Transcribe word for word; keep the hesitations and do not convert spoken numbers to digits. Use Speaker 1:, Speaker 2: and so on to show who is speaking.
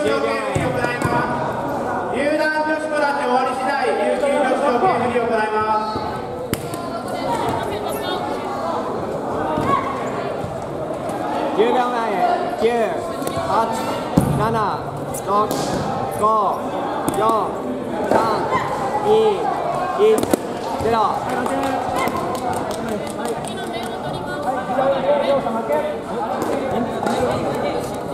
Speaker 1: 送権振りを行います。入団女子となって終わり次第、琉球女子送権振りを行います。
Speaker 2: じゅうびょうまえ、きゅう、はち、なな、ろく、ご、よん、さん、に、いち、ゼロ。はい。